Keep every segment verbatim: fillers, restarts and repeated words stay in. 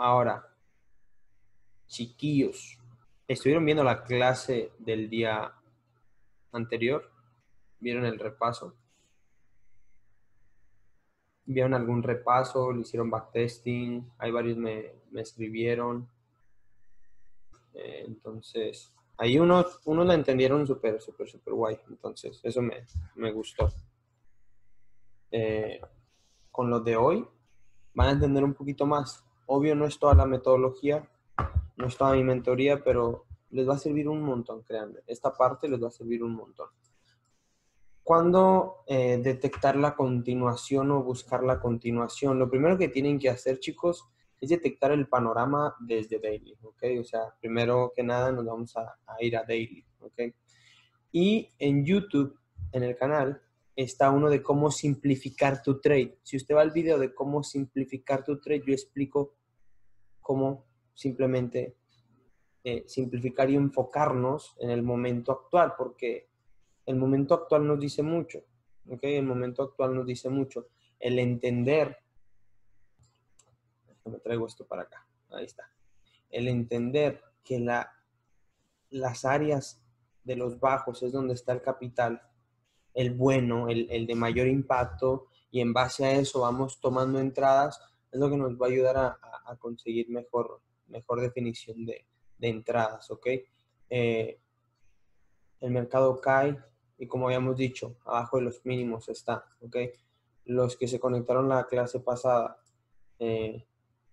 Ahora, chiquillos, ¿estuvieron viendo la clase del día anterior? ¿Vieron el repaso? ¿Vieron algún repaso? ¿Le hicieron backtesting? Hay varios me, me escribieron. Eh, entonces, ahí unos, unos la entendieron súper, súper, súper guay. Entonces, eso me, me gustó. Eh, con los de hoy, van a entender un poquito más. Obvio, no es toda la metodología, no es toda mi mentoría, pero les va a servir un montón, créanme. Esta parte les va a servir un montón. ¿Cuándo eh, detectar la continuación o buscar la continuación? Lo primero que tienen que hacer, chicos, es detectar el panorama desde Daily, ¿ok? O sea, primero que nada nos vamos a, a ir a Daily, ¿ok? Y en YouTube, en el canal, está uno de cómo simplificar tu trade. Si usted va al video de cómo simplificar tu trade, yo explico cómo simplemente eh, simplificar y enfocarnos en el momento actual, porque el momento actual nos dice mucho, ¿ok? El momento actual nos dice mucho. El entender, me traigo esto para acá, ahí está. El entender que la, las áreas de los bajos es donde está el capital, el bueno, el, el de mayor impacto, y en base a eso vamos tomando entradas, es lo que nos va a ayudar a, a, a conseguir mejor, mejor definición de, de entradas, ¿ok? Eh, el mercado cae y como habíamos dicho, abajo de los mínimos está, ¿ok? Los que se conectaron a la clase pasada, eh,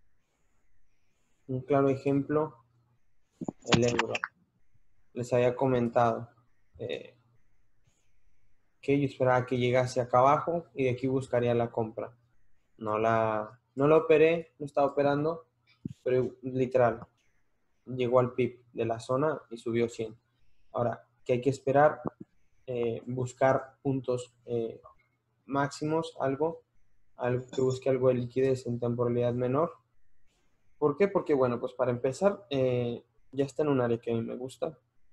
un claro ejemplo, el euro. Les había comentado eh, que yo esperaba que llegase acá abajo y de aquí buscaría la compra. No la, no la operé, no estaba operando, pero literal, llegó al pic de la zona y subió cien. Ahora, ¿qué hay que esperar? Eh, buscar puntos eh, máximos, algo, algo que busque algo de liquidez en temporalidad menor. ¿Por qué? Porque, bueno, pues para empezar, eh, ya está en un área que a mí me gusta.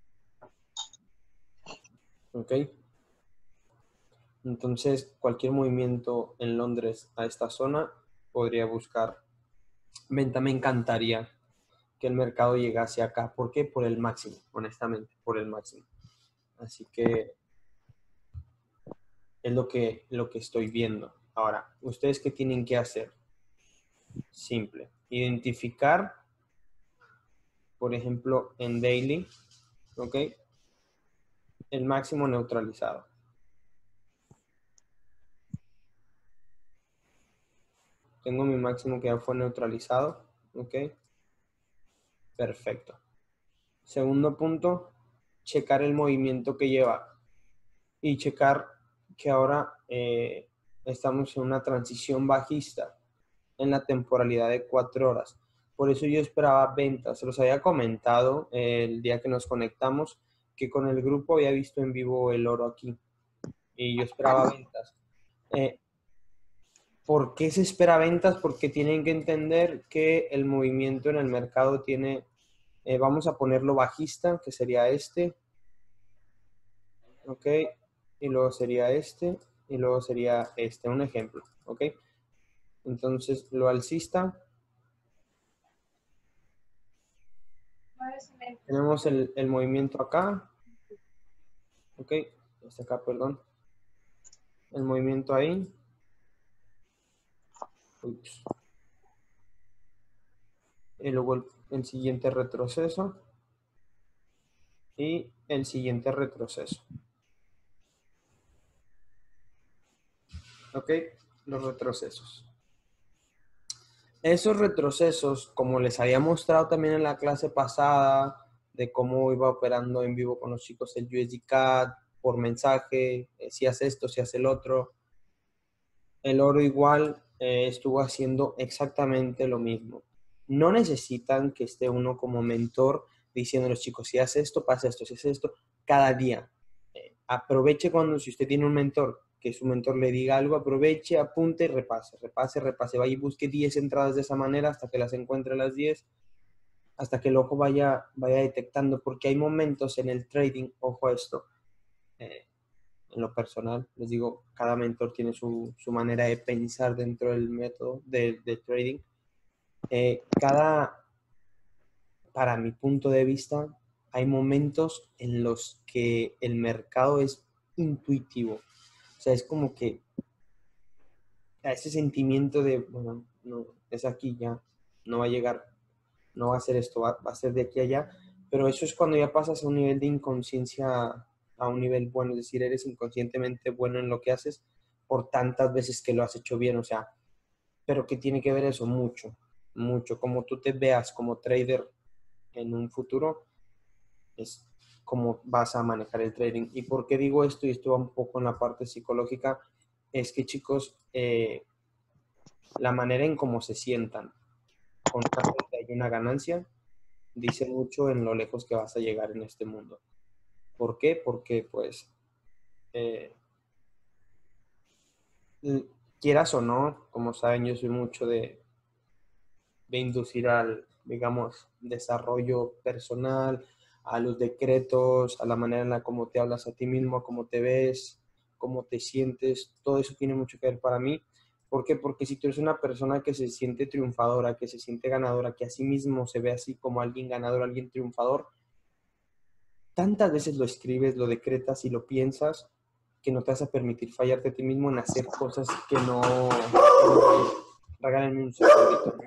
¿Ok? Entonces, cualquier movimiento en Londres a esta zona podría buscar venta. Me encantaría que el mercado llegase acá. ¿Por qué? Por el máximo, honestamente, por el máximo. Así que es lo que, lo que estoy viendo. Ahora, ¿ustedes qué tienen que hacer? Simple. Identificar, por ejemplo, en Daily, ¿ok? El máximo neutralizado. Tengo mi máximo que ya fue neutralizado, ¿ok? Perfecto. Segundo punto, checar el movimiento que lleva y checar que ahora eh, estamos en una transición bajista en la temporalidad de cuatro horas. Por eso yo esperaba ventas. Se los había comentado el día que nos conectamos que con el grupo había visto en vivo el oro aquí y yo esperaba ventas. Eh, ¿Por qué se espera ventas? Porque tienen que entender que el movimiento en el mercado tiene, eh, vamos a ponerlo bajista, que sería este, ¿ok? Y luego sería este, y luego sería este, un ejemplo, ¿ok? Entonces, lo alcista, tenemos el, el movimiento acá, ¿ok? Este acá, perdón. El movimiento ahí. Ups. Y luego el, el siguiente retroceso. Y el siguiente retroceso. ¿Ok? Los retrocesos. Esos retrocesos, como les había mostrado también en la clase pasada, de cómo iba operando en vivo con los chicos el U S D C A D, por mensaje, eh, si hace esto, si hace el otro, el oro igual eh, estuvo haciendo exactamente lo mismo. No necesitan que esté uno como mentor diciendo a los chicos, si hace esto, pasa esto, si hace esto, cada día. Eh, aproveche cuando, si usted tiene un mentor, que su mentor le diga algo, aproveche, apunte y repase, repase, repase. Vaya y busque diez entradas de esa manera hasta que las encuentre las diez, hasta que el ojo vaya, vaya detectando, porque hay momentos en el trading, ojo a esto, eh, en lo personal, les digo, cada mentor tiene su, su manera de pensar dentro del método de, de trading. Eh, cada, para mi punto de vista, hay momentos en los que el mercado es intuitivo. O sea, es como que a ese sentimiento de, bueno, no, es aquí ya, no va a llegar, no va a ser esto, va, va a ser de aquí a allá, pero eso es cuando ya pasas a un nivel de inconsciencia, a un nivel bueno, es decir, eres inconscientemente bueno en lo que haces por tantas veces que lo has hecho bien, o sea, pero ¿qué tiene que ver eso? Mucho, mucho, como tú te veas como trader en un futuro, es cómo vas a manejar el trading. ¿Y por qué digo esto? Y esto va un poco en la parte psicológica, es que chicos, eh, la manera en cómo se sientan con una pérdida y una ganancia dice mucho en lo lejos que vas a llegar en este mundo. ¿Por qué? Porque pues eh, quieras o no, como saben, yo soy mucho de, de inducir al, digamos, desarrollo personal, a los decretos, a la manera en la cómo te hablas a ti mismo, cómo te ves, cómo te sientes, todo eso tiene mucho que ver para mí. ¿Por qué? Porque si tú eres una persona que se siente triunfadora, que se siente ganadora, que a sí mismo se ve así como alguien ganador, alguien triunfador, tantas veces lo escribes, lo decretas y lo piensas que no te vas a permitir fallarte a ti mismo en hacer cosas que no... Regálenme un segundito.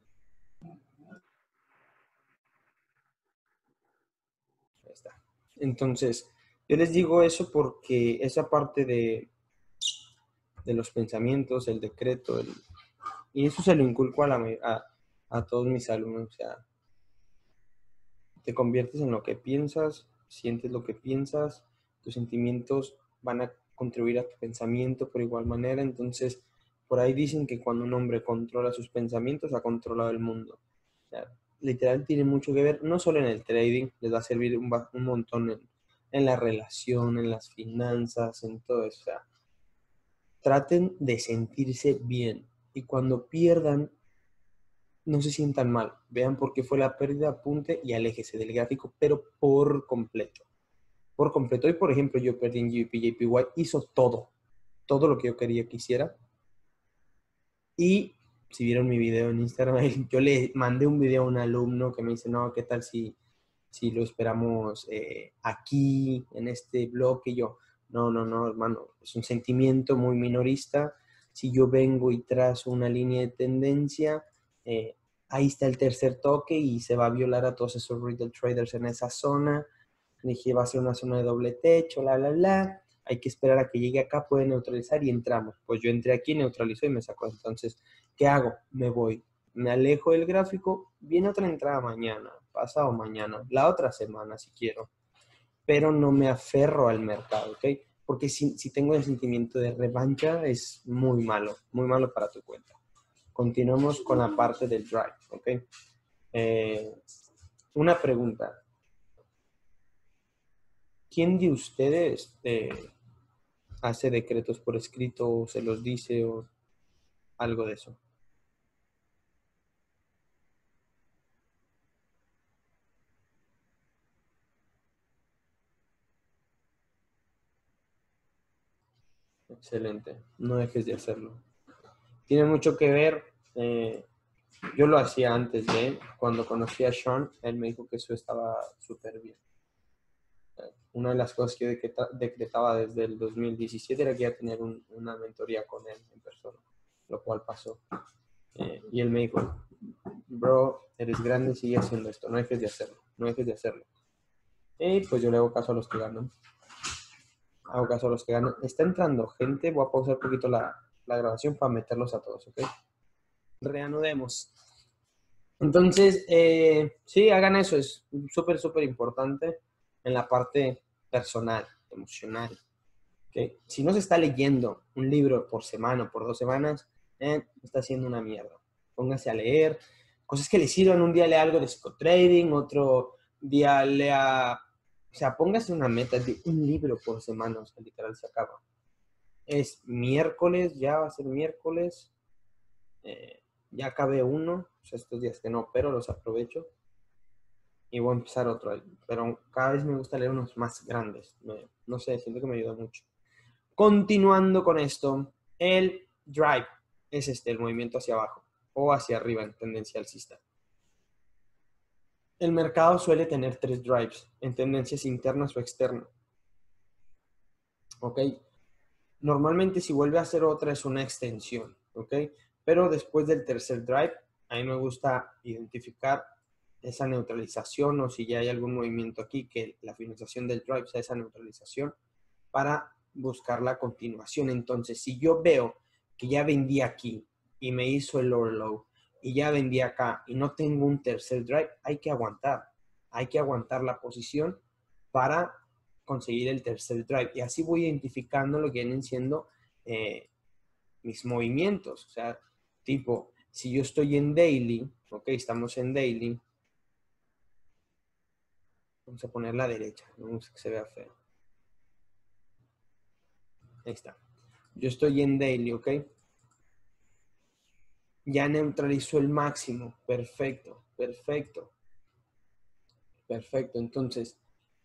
Ahí está. Entonces, yo les digo eso porque esa parte de, de los pensamientos, el decreto, el, y eso se lo inculco a, la, a, a todos mis alumnos. O sea, te conviertes en lo que piensas, sientes lo que piensas, tus sentimientos van a contribuir a tu pensamiento por igual manera. Entonces, por ahí dicen que cuando un hombre controla sus pensamientos, ha controlado el mundo. O sea, literal tiene mucho que ver, no solo en el trading, les va a servir un, un montón en, en la relación, en las finanzas, en todo eso. O sea, traten de sentirse bien y cuando pierdan, no se sientan mal. Vean por qué fue la pérdida, apunte y aléjese del gráfico, pero por completo. Por completo. Hoy, por ejemplo, yo perdí en G B P, J P Y, hizo todo, todo lo que yo quería que hiciera. Y si vieron mi video en Instagram, yo le mandé un video a un alumno que me dice, no, ¿qué tal si, si lo esperamos eh, aquí, en este bloque? Y yo, no, no, no, hermano, es un sentimiento muy minorista. Si yo vengo y trazo una línea de tendencia, eh, ahí está el tercer toque y se va a violar a todos esos retail traders en esa zona. Dije, va a ser una zona de doble techo, la, la, la. Hay que esperar a que llegue acá, puede neutralizar y entramos. Pues yo entré aquí, neutralizó y me sacó. Entonces, ¿qué hago? Me voy. Me alejo del gráfico, viene otra entrada mañana, pasado mañana, la otra semana si quiero, pero no me aferro al mercado, ¿ok? Porque si, si tengo el sentimiento de revancha es muy malo, muy malo para tu cuenta. Continuamos con la parte del drive, ¿ok? Eh, una pregunta. ¿Quién de ustedes eh, hace decretos por escrito o se los dice o algo de eso? Excelente, no dejes de hacerlo. Tiene mucho que ver, eh, yo lo hacía antes de, cuando conocí a Sean, él me dijo que eso estaba súper bien. Una de las cosas que yo decreta, decretaba desde el dos mil diecisiete era que iba a tener un, una mentoría con él en persona, lo cual pasó. Eh, y él me dijo, bro, eres grande, sigue haciendo esto, no dejes de hacerlo, no dejes de hacerlo. Y pues yo le hago caso a los que ganan. Hago caso a los que ganan. Está entrando gente, voy a pausar un poquito la, la grabación para meterlos a todos, ¿ok? Reanudemos. Entonces, eh, sí, hagan eso, es súper, súper importante en la parte personal, emocional. ¿Okay? Si no se está leyendo un libro por semana o por dos semanas, eh, está haciendo una mierda. Póngase a leer cosas que le sirvan. Un día lea algo de psicotrading, otro día lea, o sea, póngase una meta de un libro por semana, o sea, literal se acaba. Es miércoles, ya va a ser miércoles. Eh, ya acabé uno, o sea, estos días que no, pero los aprovecho y voy a empezar otro. Pero cada vez me gusta leer unos más grandes. Me, no sé, siento que me ayuda mucho. Continuando con esto, el drive es este, el movimiento hacia abajo. o hacia arriba en tendencia alcista. El mercado suele tener tres drives en tendencias internas o externas. ¿Ok? Normalmente si vuelve a hacer otra es una extensión. ¿Ok? Pero después del tercer drive, a mí me gusta identificar esa neutralización o si ya hay algún movimiento aquí, que la finalización del drive sea esa neutralización para buscar la continuación. Entonces, si yo veo que ya vendí aquí y me hizo el lower low y ya vendí acá y no tengo un tercer drive, hay que aguantar. Hay que aguantar la posición para conseguir el tercer drive. Y así voy identificando lo que vienen siendo eh, mis movimientos. O sea, tipo, si yo estoy en daily, ok, estamos en daily. Vamos a poner la derecha, no vamos a que se vea feo. Ahí está. Yo estoy en daily, ok. Ya neutralizó el máximo. Perfecto, perfecto. Perfecto. Entonces,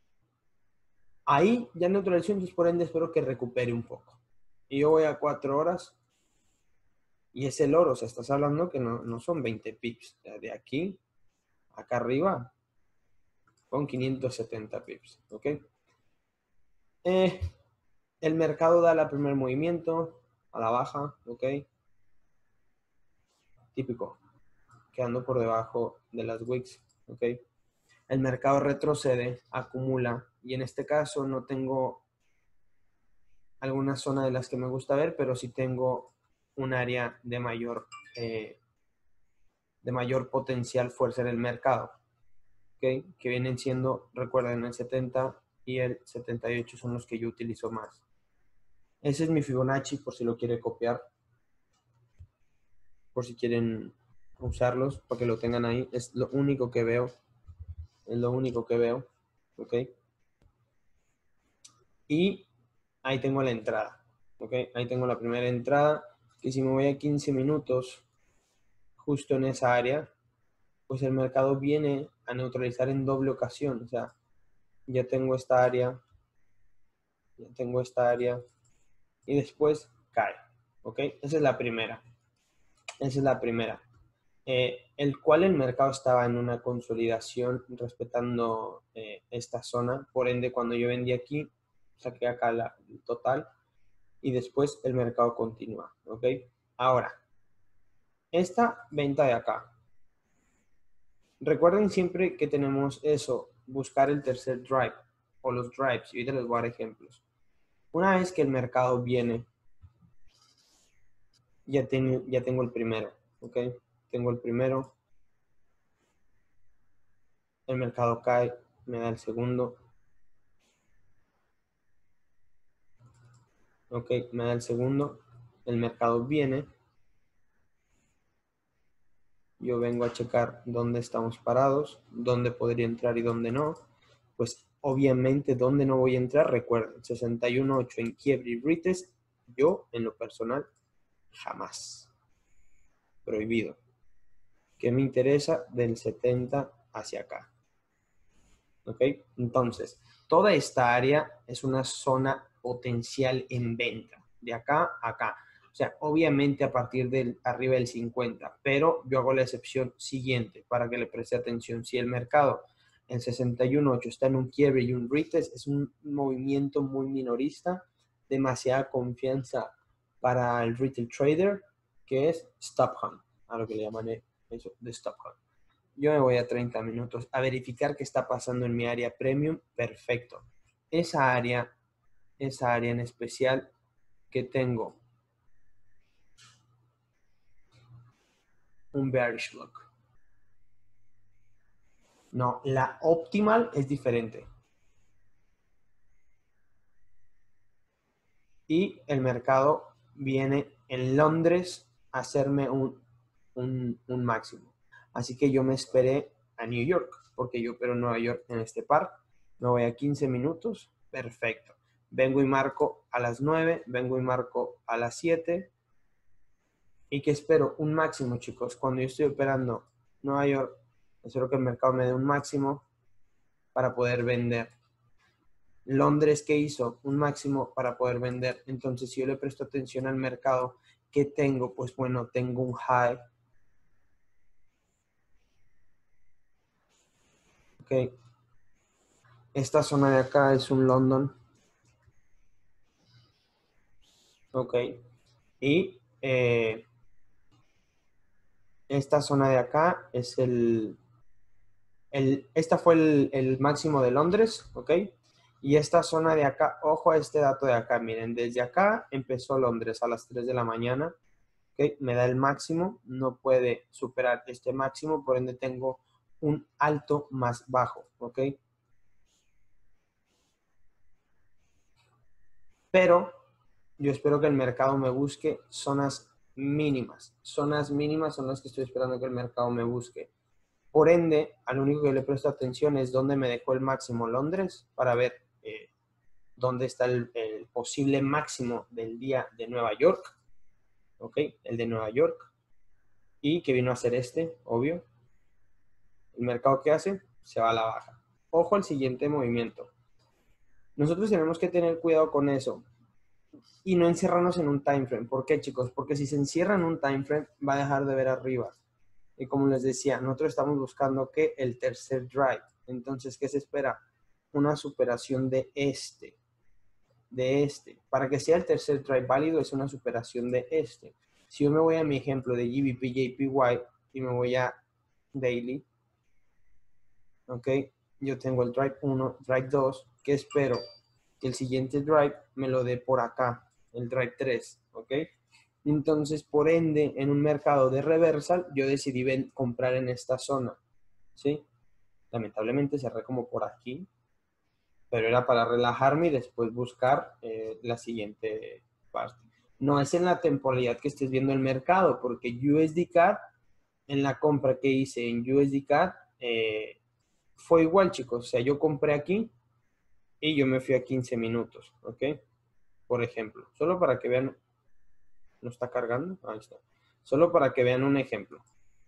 ahí ya neutralizó, entonces por ende espero que recupere un poco. Y yo voy a cuatro horas y es el oro. O sea, estás hablando que no, no son veinte pips. De aquí, acá arriba, con quinientos setenta pips, ok. Eh, el mercado da el primer movimiento a la baja, ok. Típico, quedando por debajo de las wicks, ok. El mercado retrocede, acumula, y en este caso no tengo alguna zona de las que me gusta ver, pero sí tengo un área de mayor, eh, de mayor potencial fuerza en el mercado, ¿okay? Que vienen siendo, recuerden, el setenta y el setenta y ocho son los que yo utilizo más. Ese es mi Fibonacci por si lo quiere copiar, por si quieren usarlos, para que lo tengan ahí. Es lo único que veo, es lo único que veo, ¿ok? Y ahí tengo la entrada, ¿ok? Ahí tengo la primera entrada, que si me voy a quince minutos, justo en esa área, pues el mercado viene a neutralizar en doble ocasión. O sea, ya tengo esta área, ya tengo esta área, y después cae, ¿ok? Esa es la primera. Esa es la primera. Eh, el cual el mercado estaba en una consolidación respetando eh, esta zona. Por ende, cuando yo vendí aquí, saqué acá la, el total y después el mercado continúa, ¿ok? Ahora, esta venta de acá. Recuerden siempre que tenemos eso, buscar el tercer drive o los drives. Y ahorita les voy a dar ejemplos. Una vez que el mercado viene, ya, ten, ya tengo el primero, ¿ok? Tengo el primero. El mercado cae, me da el segundo. Ok, me da el segundo. El mercado viene. Yo vengo a checar dónde estamos parados, dónde podría entrar y dónde no. Pues obviamente dónde no voy a entrar, recuerden, sesenta y uno punto ocho en quiebre y retest, yo en lo personal jamás. Prohibido. ¿Qué me interesa? Del setenta hacia acá. ¿Ok? Entonces, toda esta área es una zona potencial en venta. De acá a acá. O sea, obviamente a partir del arriba del cincuenta, pero yo hago la excepción siguiente para que le preste atención. Si el mercado en sesenta y uno punto ocho está en un quiebre y un retest, es un movimiento muy minorista, demasiada confianza para el retail trader, que es stop hunt, a lo que le llaman eso de stop hunt. Yo me voy a treinta minutos a verificar qué está pasando en mi área premium. Perfecto. Esa área, esa área en especial que tengo un bearish block. No, la optimal es diferente. Y el mercado viene en Londres a hacerme un, un, un máximo. Así que yo me esperé a New York, porque yo opero en Nueva York en este par. Me voy a quince minutos. Perfecto. Vengo y marco a las nueve, vengo y marco a las siete. ¿Y que espero? Un máximo, chicos. Cuando yo estoy operando Nueva York, espero que el mercado me dé un máximo para poder vender. Londres, ¿qué hizo? Un máximo para poder vender. Entonces, si yo le presto atención al mercado, ¿qué tengo? Pues bueno, tengo un high Ok. Esta zona de acá es un London. Ok. Y eh, esta zona de acá es el, el esta fue el, el máximo de Londres, ok. Y esta zona de acá, ojo a este dato de acá, miren, desde acá empezó Londres a las tres de la mañana, ok, me da el máximo, no puede superar este máximo, por ende tengo un alto más bajo, ok. Pero yo espero que el mercado me busque zonas mínimas. Zonas mínimas son las que estoy esperando que el mercado me busque. Por ende, al único que le presto atención es dónde me dejó el máximo Londres para ver eh, dónde está el, el posible máximo del día de Nueva York. ¿Ok? El de Nueva York. Y que vino a ser este, obvio. El mercado que hace se va a la baja. Ojo al siguiente movimiento. Nosotros tenemos que tener cuidado con eso y no encerrarnos en un time frame. ¿Por qué, chicos? Porque si se encierra en un time frame, va a dejar de ver arriba. Y como les decía, nosotros estamos buscando que el tercer drive. Entonces, ¿qué se espera? Una superación de este. De este. Para que sea el tercer drive válido, es una superación de este. Si yo me voy a mi ejemplo de G B P J P Y y me voy a Daily, ¿ok? Yo tengo el drive uno, drive dos, que espero que el siguiente drive me lo dé por acá, el drive tres, ¿ok? Entonces, por ende, en un mercado de reversal, yo decidí ven, comprar en esta zona, ¿sí? Lamentablemente cerré como por aquí, pero era para relajarme y después buscar eh, la siguiente parte. No es en la temporalidad que estés viendo el mercado, porque U S D C A D, en la compra que hice en U S D C A D, eh, fue igual, chicos. O sea, yo compré aquí y yo me fui a quince minutos, ¿ok? Por ejemplo, solo para que vean, ¿no está cargando? Ahí está. Solo para que vean un ejemplo.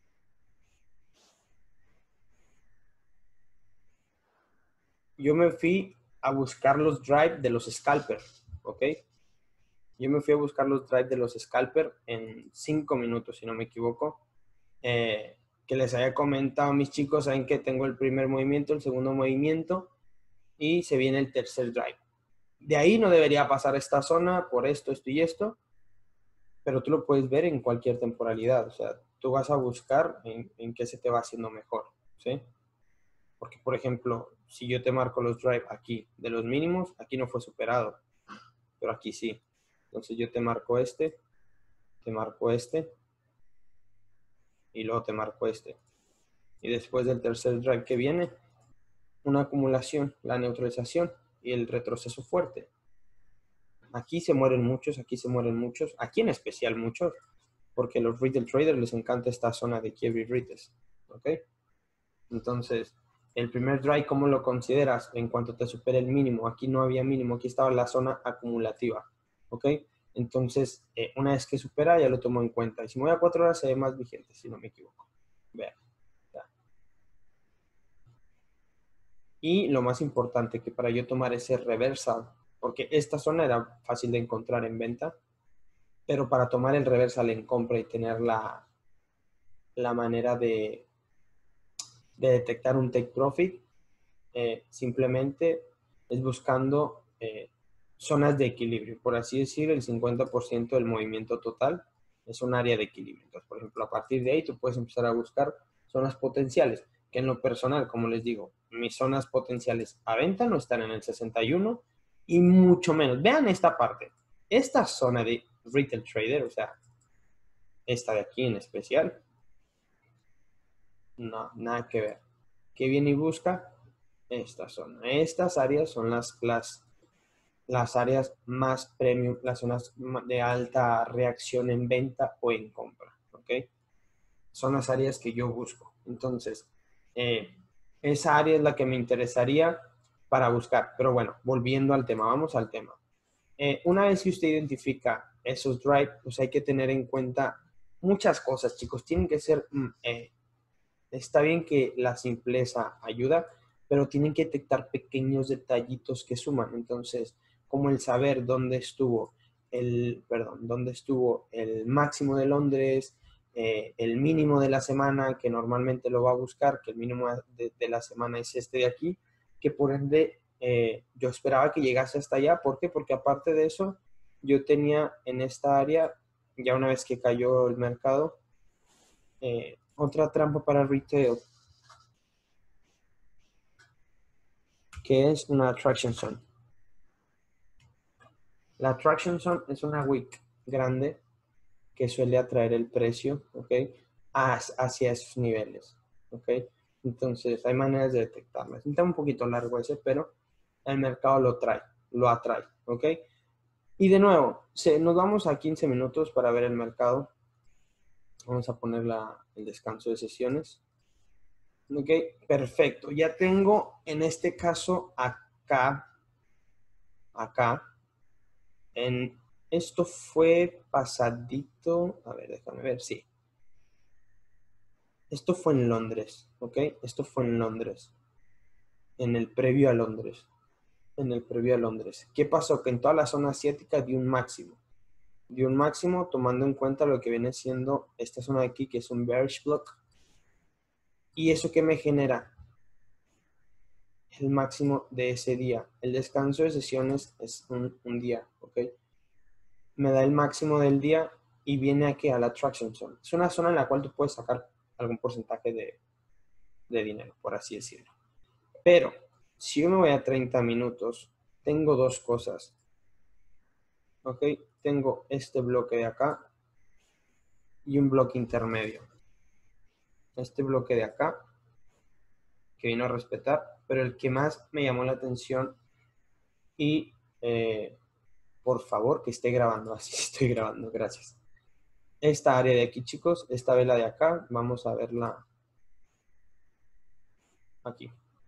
Yo me fui a buscar los drive de los scalpers, ¿ok? Yo me fui a buscar los drive de los scalpers en cinco minutos, si no me equivoco. Eh, que les haya comentado a mis chicos, saben que tengo el primer movimiento, el segundo movimiento y se viene el tercer drive. De ahí no debería pasar esta zona por esto, esto y esto, pero tú lo puedes ver en cualquier temporalidad. O sea, tú vas a buscar en, en qué se te va haciendo mejor, ¿sí? Porque, por ejemplo, si yo te marco los drive aquí de los mínimos, aquí no fue superado, pero aquí sí. Entonces yo te marco este, te marco este, y luego te marco este. Y después del tercer drive que viene, una acumulación, la neutralización y el retroceso fuerte. Aquí se mueren muchos, aquí se mueren muchos, aquí en especial muchos, porque a los retail traders les encanta esta zona de quiebre y retest, ¿ok? Entonces, el primer drive, ¿cómo lo consideras? En cuanto te supere el mínimo, aquí no había mínimo, aquí estaba la zona acumulativa, ¿ok? Entonces, eh, una vez que supera, ya lo tomo en cuenta. Y si me voy a cuatro horas, se ve más vigente, si no me equivoco. Vean. Ya. Y lo más importante, que para yo tomar ese reversal, porque esta zona era fácil de encontrar en venta, pero para tomar el reversal en compra y tener la, la manera de, de detectar un take profit, eh, simplemente es buscando eh, zonas de equilibrio. Por así decir, el cincuenta por ciento del movimiento total es un área de equilibrio. Entonces, por ejemplo, a partir de ahí tú puedes empezar a buscar zonas potenciales, que en lo personal, como les digo, mis zonas potenciales a venta no están en el sesenta y uno y mucho menos. Vean esta parte. Esta zona de retail trader, o sea, esta de aquí en especial, no, nada que ver. ¿Qué viene y busca? Esta zona. Estas áreas son las, las, las áreas más premium, las zonas de alta reacción en venta o en compra. ¿Ok? Son las áreas que yo busco. Entonces, eh, esa área es la que me interesaría para buscar. Pero bueno, volviendo al tema, vamos al tema. Eh, una vez que usted identifica esos drive, pues hay que tener en cuenta muchas cosas, chicos. Tienen que ser, mm, eh, está bien que la simpleza ayuda, pero tienen que detectar pequeños detallitos que suman. Entonces, como el saber dónde estuvo el, perdón, dónde estuvo el máximo de Londres, eh, el mínimo de la semana, que normalmente lo va a buscar, que el mínimo de, de la semana es este de aquí, que por ende eh, yo esperaba que llegase hasta allá. ¿Por qué? Porque aparte de eso, yo tenía en esta área, ya una vez que cayó el mercado, eh, otra trampa para retail, que es una attraction zone. La attraction zone es una wick grande que suele atraer el precio, ¿ok? Hacia esos niveles, ¿ok? Entonces, hay maneras de detectarlas. Está un poquito largo ese, pero el mercado lo trae, lo atrae, ¿ok? Y de nuevo, se, nos vamos a quince minutos para ver el mercado. Vamos a poner la, el descanso de sesiones. Ok, perfecto. Ya tengo en este caso acá, acá, en esto fue pasadito, a ver, déjame ver, sí. Esto fue en Londres, ¿ok? Esto fue en Londres, en el previo a Londres, en el previo a Londres. ¿Qué pasó? Que en toda la zona asiática dio un máximo, dio un máximo tomando en cuenta lo que viene siendo esta zona de aquí, que es un bearish block. ¿Y eso qué me genera? El máximo de ese día. El descanso de sesiones es un, un día, ¿ok? Me da el máximo del día y viene aquí a la attraction zone. Es una zona en la cual tú puedes sacar algún porcentaje de, de dinero, por así decirlo. Pero, si yo me voy a treinta minutos, tengo dos cosas. ¿Ok? Tengo este bloque de acá y un bloque intermedio. Este bloque de acá, que vino a respetar, pero el que más me llamó la atención y... Eh, por favor, que esté grabando. Así estoy grabando, gracias. Esta área de aquí, chicos, esta vela de acá, vamos a verla aquí.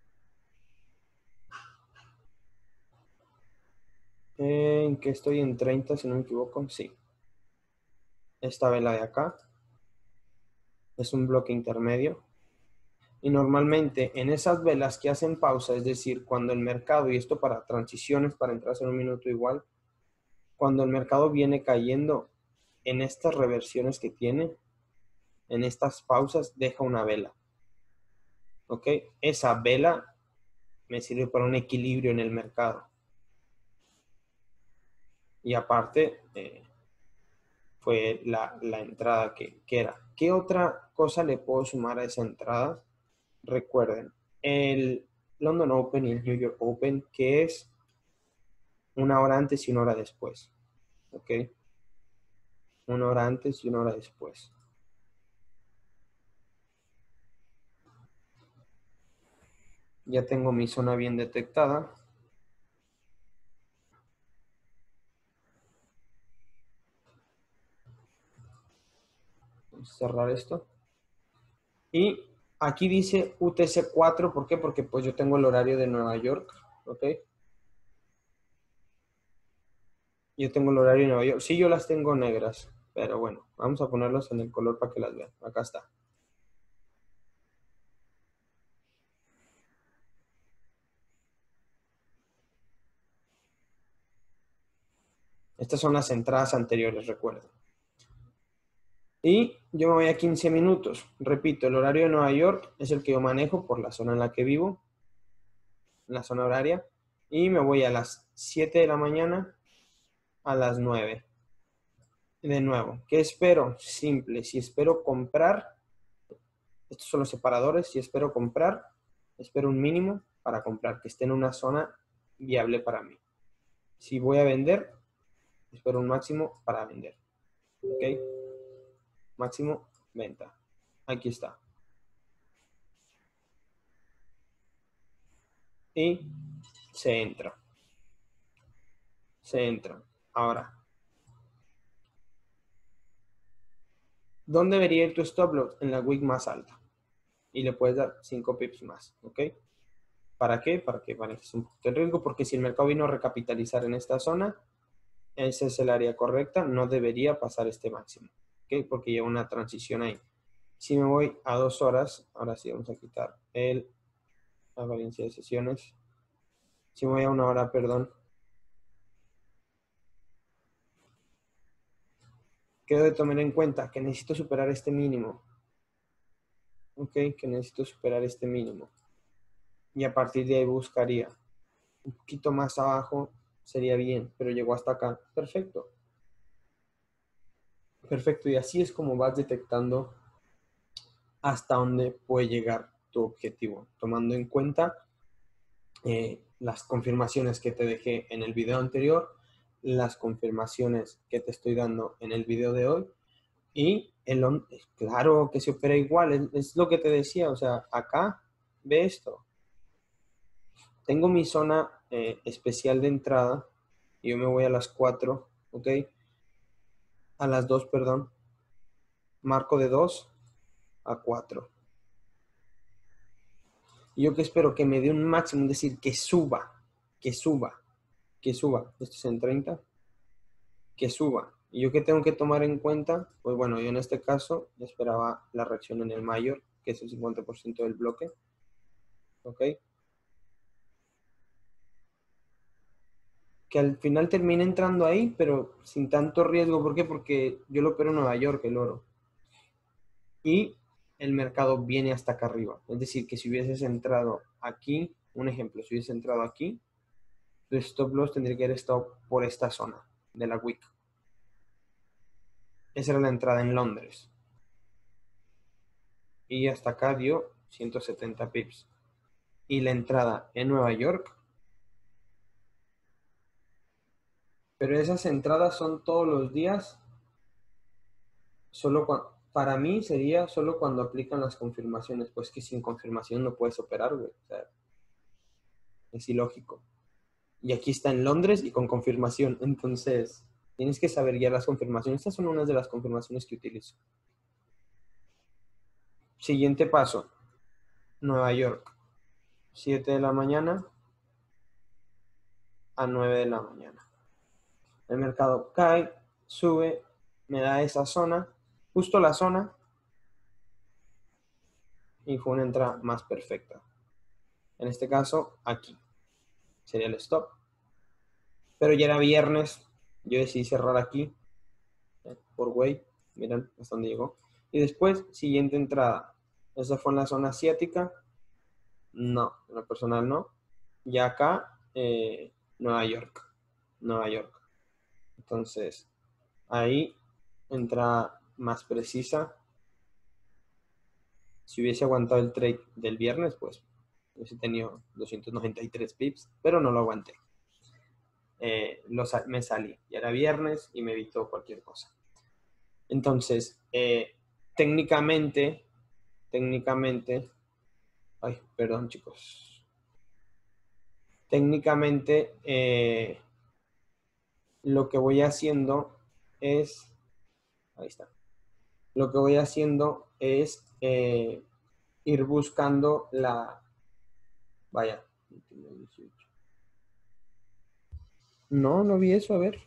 ¿En que estoy? En treinta, si no me equivoco. Sí. Esta vela de acá es un bloque intermedio. Y normalmente en esas velas que hacen pausa, es decir, cuando el mercado, y esto para transiciones, para entrar en un minuto igual, cuando el mercado viene cayendo en estas reversiones que tiene, en estas pausas, deja una vela. ¿Ok? Esa vela me sirve para un equilibrio en el mercado. Y aparte, eh, fue la, la entrada que, que era. ¿Qué otra cosa le puedo sumar a esa entrada? Recuerden, el London Open y el New York Open, que es una hora antes y una hora después. ¿Ok? Una hora antes y una hora después. Ya tengo mi zona bien detectada. Vamos a cerrar esto. Y aquí dice U T C cuatro, ¿por qué? Porque pues yo tengo el horario de Nueva York, ¿ok? Yo tengo el horario de Nueva York. Sí, yo las tengo negras, pero bueno, vamos a ponerlos en el color para que las vean. Acá está. Estas son las entradas anteriores, recuerden. Y yo me voy a quince minutos. Repito, el horario de Nueva York es el que yo manejo por la zona en la que vivo, en la zona horaria. Y me voy a las siete de la mañana a las nueve. De nuevo, ¿qué espero? Simple, si espero comprar, estos son los separadores, si espero comprar, espero un mínimo para comprar, que esté en una zona viable para mí. Si voy a vender, espero un máximo para vender. ¿Ok? Máximo, venta. Aquí está. Y se entra. Se entra. Ahora, ¿dónde debería ir tu stop loss? En la wick más alta. Y le puedes dar cinco pips más. ¿Ok? ¿Para qué? Para que manejes un poquito el riesgo. Porque si el mercado vino a recapitalizar en esta zona, esa es el área correcta. No debería pasar este máximo. ¿Ok? Porque lleva una transición ahí. Si me voy a dos horas, ahora sí vamos a quitar el, la variancia de sesiones. Si me voy a una hora, perdón. ¿Qué debo tomar en cuenta? Que necesito superar este mínimo. Ok, que necesito superar este mínimo. Y a partir de ahí buscaría. Un poquito más abajo sería bien, pero llegó hasta acá. Perfecto. Perfecto, y así es como vas detectando hasta dónde puede llegar tu objetivo, tomando en cuenta eh, las confirmaciones que te dejé en el video anterior, las confirmaciones que te estoy dando en el video de hoy, y el on, claro que se opera igual, es, es lo que te decía, o sea, acá, ve esto, tengo mi zona eh, especial de entrada, y yo me voy a las cuatro, ¿ok? A las dos, perdón, marco de dos a cuatro. Y yo que espero que me dé un máximo, es decir, que suba, que suba, que suba. Esto es en treinta, que suba. ¿Y yo qué tengo que tomar en cuenta? Pues bueno, yo en este caso esperaba la reacción en el mayor, que es el cincuenta por ciento del bloque. ¿Ok? Que al final termine entrando ahí, pero sin tanto riesgo. ¿Por qué? Porque yo lo opero en Nueva York, el oro. Y el mercado viene hasta acá arriba. Es decir, que si hubieses entrado aquí, un ejemplo, si hubieses entrado aquí, tu stop loss tendría que haber estado por esta zona de la wick. Esa era la entrada en Londres. Y hasta acá dio ciento setenta pips. Y la entrada en Nueva York. Pero esas entradas son todos los días. Solo cuando, para mí sería solo cuando aplican las confirmaciones. Pues que sin confirmación no puedes operar, güey. O sea, es ilógico. Y aquí está en Londres y con confirmación. Entonces, tienes que saber ya las confirmaciones. Estas son unas de las confirmaciones que utilizo. Siguiente paso. Nueva York. siete de la mañana a nueve de la mañana. El mercado cae, sube, me da esa zona, justo la zona, y fue una entrada más perfecta. En este caso, aquí sería el stop. Pero ya era viernes, yo decidí cerrar aquí, eh, por way, miren hasta dónde llegó. Y después, siguiente entrada. Esa fue en la zona asiática. No, en lo personal no. Y acá, eh, Nueva York. Nueva York. Entonces, ahí entra más precisa. Si hubiese aguantado el trade del viernes, pues hubiese tenido doscientos noventa y tres pips, pero no lo aguanté. Eh, lo, me salí, ya era viernes y me evitó cualquier cosa. Entonces, eh, técnicamente, técnicamente, ay, perdón chicos, técnicamente eh, lo que voy haciendo es, ahí está, lo que voy haciendo es eh, ir buscando la, vaya, no, no vi eso, a ver.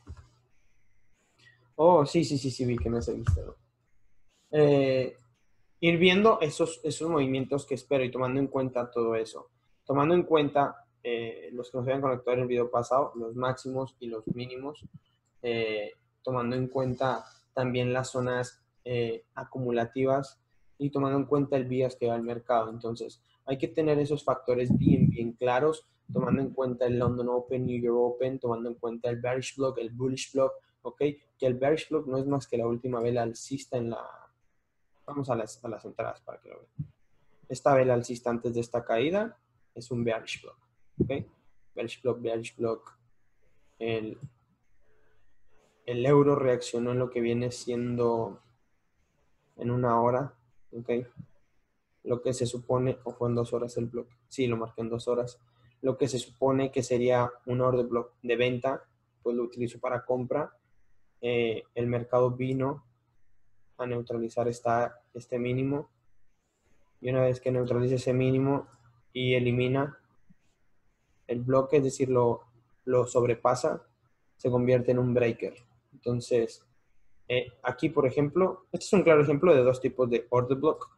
Oh, sí, sí, sí, sí, vi que me seguiste, ¿no? Eh, ir viendo esos, esos movimientos que espero y tomando en cuenta todo eso. Tomando en cuenta eh, los que nos habían conectado en el video pasado, los máximos y los mínimos. Eh, tomando en cuenta también las zonas eh, acumulativas y tomando en cuenta el vías que va el mercado. Entonces, hay que tener esos factores bien, bien claros, tomando en cuenta el London Open, New York Open, tomando en cuenta el bearish block, el bullish block, ¿ok? Que el bearish block no es más que la última vela alcista en la... Vamos a las, a las entradas para que lo vean. Esta vela alcista antes de esta caída es un bearish block, ¿ok? Bearish block, bearish block. El, el euro reaccionó en lo que viene siendo en una hora, ¿ok? Lo que se supone, o fue en dos horas el bloque, sí, lo marqué en dos horas. Lo que se supone que sería un order block de venta, pues lo utilizo para compra. Eh, el mercado vino a neutralizar esta, este mínimo. Y una vez que neutraliza ese mínimo y elimina el bloque, es decir, lo, lo sobrepasa, se convierte en un breaker. Entonces, eh, aquí, por ejemplo, este es un claro ejemplo de dos tipos de order block.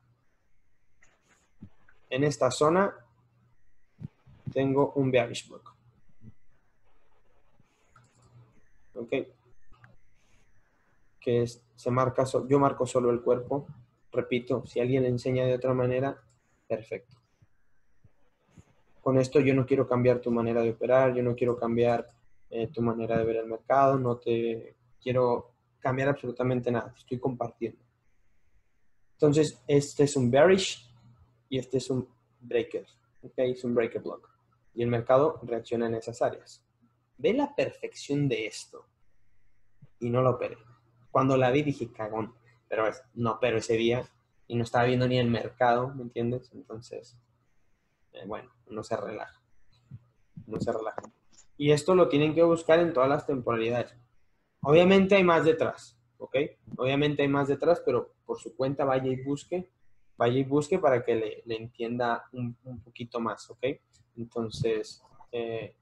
En esta zona tengo un bearish block. ¿Ok? que es, se marca, so, yo marco solo el cuerpo. Repito, si alguien le enseña de otra manera, perfecto. Con esto yo no quiero cambiar tu manera de operar, yo no quiero cambiar eh, tu manera de ver el mercado, no te quiero cambiar absolutamente nada, te estoy compartiendo. Entonces, este es un bearish y este es un breaker, ¿ok? Es un breaker block. Y el mercado reacciona en esas áreas. Ve la perfección de esto. Y no lo operé. Cuando la vi dije, cagón, pero es, no opero ese día y no estaba viendo ni el mercado, ¿me entiendes? Entonces, eh, bueno, no se relaja. No se relaja. Y esto lo tienen que buscar en todas las temporalidades. Obviamente hay más detrás, ¿ok? Obviamente hay más detrás, pero por su cuenta vaya y busque, vaya y busque para que le, le entienda un, un poquito más, ¿ok? Entonces, eh,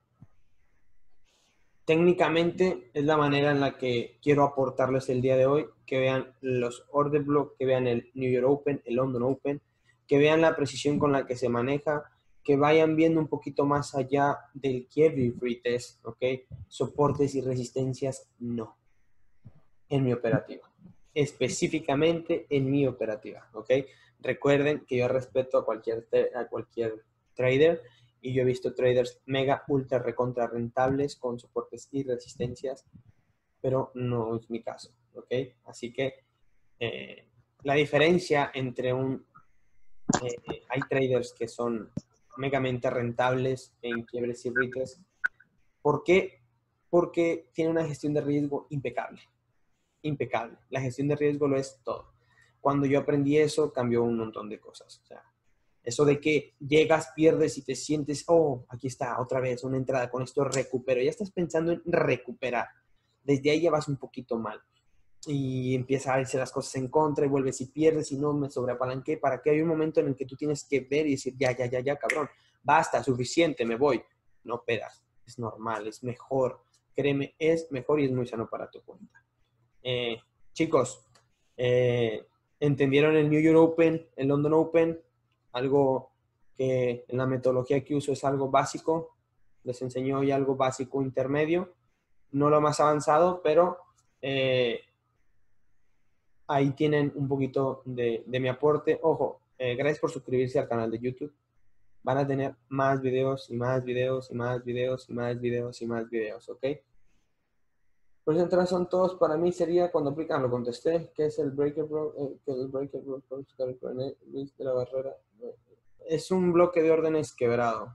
técnicamente es la manera en la que quiero aportarles el día de hoy, que vean los order block, que vean el New York Open, el London Open, que vean la precisión con la que se maneja, que vayan viendo un poquito más allá del Kiev Free Test, ¿ok? Soportes y resistencias, no. En mi operativa. Específicamente en mi operativa, ¿ok? Recuerden que yo respeto a cualquier, a cualquier trader y yo he visto traders mega, ultra, recontra rentables con soportes y resistencias, pero no es mi caso, ¿ok? Así que eh, la diferencia entre un... Eh, hay traders que son megamente rentables en quiebres y retest. ¿Por qué? Porque tienen una gestión de riesgo impecable. Impecable. La gestión de riesgo lo es todo. Cuando yo aprendí eso, cambió un montón de cosas. O sea, eso de que llegas, pierdes y te sientes, oh, aquí está, otra vez, una entrada, con esto recupero. Ya estás pensando en recuperar. Desde ahí ya vas un poquito mal. Y empieza a irse las cosas en contra y vuelves y pierdes y no me sobreapalanqué. Para que hay un momento en el que tú tienes que ver y decir, ya, ya, ya, ya, cabrón, basta, suficiente, me voy. No operas. Es normal, es mejor. Créeme, es mejor y es muy sano para tu cuenta. Eh, chicos, eh, ¿entendieron el New York Open, el London Open? Algo que en la metodología que uso es algo básico. Les enseño hoy algo básico intermedio. No lo más avanzado, pero eh, ahí tienen un poquito de, de mi aporte. Ojo, eh, gracias por suscribirse al canal de YouTube. Van a tener más videos y más videos y más videos y más videos y más videos, ¿ok? Pues entonces son todos para mí sería cuando aplican, lo contesté, que es el breaker block, eh, que el breaker block de la barrera. Es un bloque de órdenes quebrado.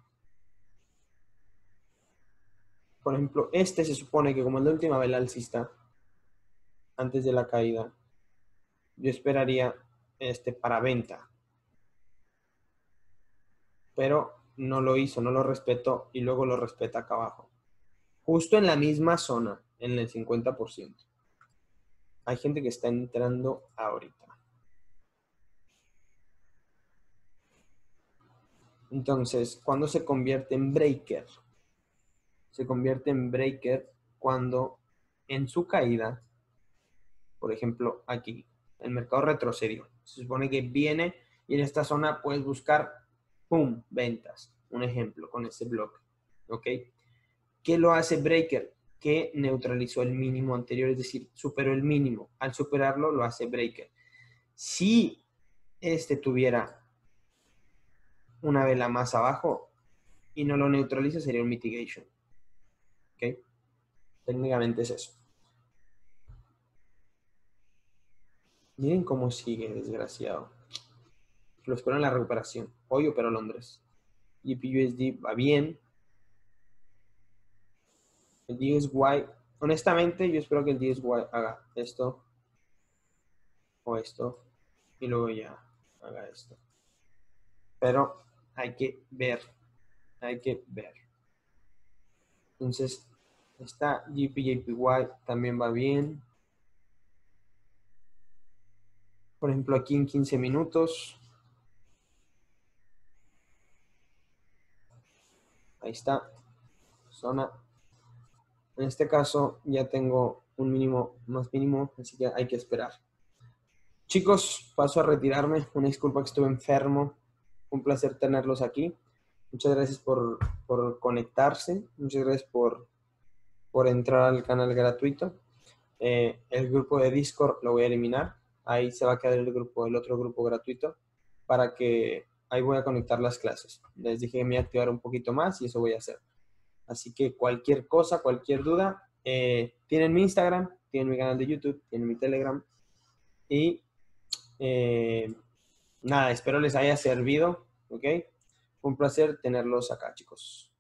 Por ejemplo, este se supone que como es la última vela alcista, antes de la caída, yo esperaría este para venta. Pero no lo hizo, no lo respetó y luego lo respeta acá abajo. Justo en la misma zona, en el cincuenta por ciento. Hay gente que está entrando ahorita. Entonces, ¿cuándo se convierte en breaker? Se convierte en breaker cuando en su caída, por ejemplo, aquí, el mercado retrocedió. Se supone que viene y en esta zona puedes buscar, ¡pum!, ventas. Un ejemplo con ese bloque. ¿Ok? ¿Qué lo hace breaker? Que neutralizó el mínimo anterior, es decir, superó el mínimo. Al superarlo, lo hace breaker. Si este tuviera una vela más abajo y no lo neutraliza, sería un mitigation. ¿Ok? Técnicamente es eso. Miren cómo sigue, desgraciado. Lo espero en la recuperación. Hoy operó Londres. G P U S D va bien. El D S Y, honestamente, yo espero que el D S Y haga esto o esto y luego ya haga esto. Pero hay que ver. Hay que ver. Entonces, esta G P J P Y también va bien. Por ejemplo, aquí en quince minutos. Ahí está. Zona. En este caso ya tengo un mínimo más mínimo, así que hay que esperar. Chicos, paso a retirarme. Una disculpa que estuve enfermo. Un placer tenerlos aquí. Muchas gracias por, por conectarse. Muchas gracias por, por entrar al canal gratuito. Eh, el grupo de Discord lo voy a eliminar. Ahí se va a quedar el grupo, el otro grupo gratuito, para que ahí voy a conectar las clases. Les dije que me iba a activar un poquito más y eso voy a hacer. Así que cualquier cosa, cualquier duda, eh, tienen mi Instagram, tienen mi canal de YouTube, tienen mi Telegram. Y eh, nada, espero les haya servido, ¿ok? Fue un placer tenerlos acá, chicos.